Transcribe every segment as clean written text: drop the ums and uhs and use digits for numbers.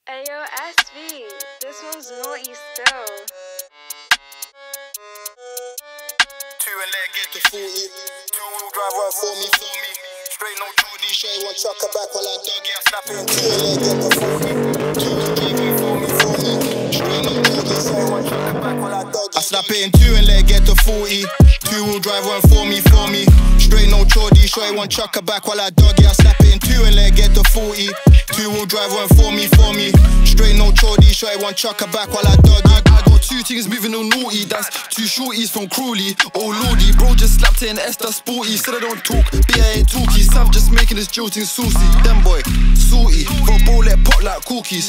Ayo, SV, this one's naughty still. 2 and leg get to 40. 2-wheel drive run for me. Straight no Jordy, Shay one chucker back while I dug it. I snap it. 2 and leg get to 40. 2-wheel drive run for me. Straight no Jordy, Shay one chucker back while I dug it. I snap it in 2 and let get to 40. 2-wheel drive run for me. Straight no Jordy, Shay one chucker back while I dug it. I snap it in 2 and let get to 40. 2-wheel drive run for me. Straight no Jordy, Shay one chucker back while I dug it. I got 2 things moving all naughty. That's 2 shorties from Crawley. Oh lordy, bro just slapped it in Esther sporty. Said I don't talk, but I ain't talky. Sam just making this jolting saucy. Them boy, salty. For bro let pop like cookies.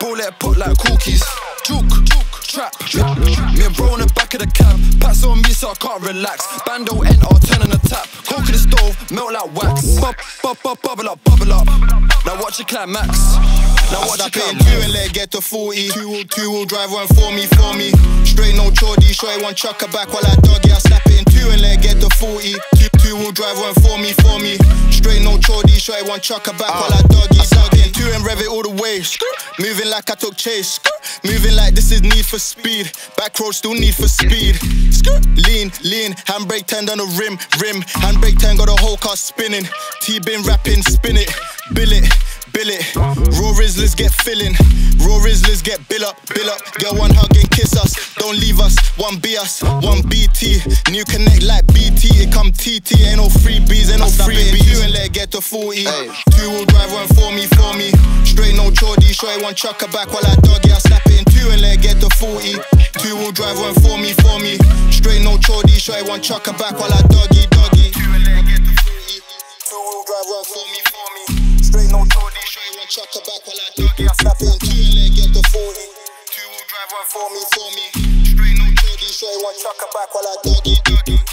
Juke, trap. Me and bro on the back of the cab. Pass on me so I can't relax. Bando enter, turn on the tap. Coke in the stove, melt like wax. Bubble up. Now watch your climax. Now watch your climax. 2 and let get to 40. 2-wheel drive run for me. Straight no Jordy, Shay one chucker back while I dug it. I snap it in 2 and let get to 40. 2-wheel drive run for me. Straight no Jordy, Shay one chucker back while I dug it. 2 and rev it all the way. Moving like I took chase. Moving like this is Need for Speed. Back road still need for speed. Lean, handbrake turned on the rim. Handbrake turn got the whole car spinning. T-bin rapping, spin it, bill it. Raw Rizzlers get filling. Raw Rizzlers get bill up. Get one hug and kiss us. Don't leave us. One B us, one BT. New connect like BT. It come TT. Ain't no freebies, ain't no freebies. 2 and let get to 40. 2-wheel drive run for me. Straight no Jordy, Shay one chucker back while I dug it. I snap it in 2 and let get to 40. 2-wheel drive run for me. Straight no Jordy, Shay one chucker back while I dug it. 2 and let get to 40. 2-wheel drive run for me. Straight no Jordy, Shay one chucker back while I dug it. I snap it in 2 and let get to 40. 2-wheel drive run for me. Straight no Jordy, Shay one chucker back while I dug it.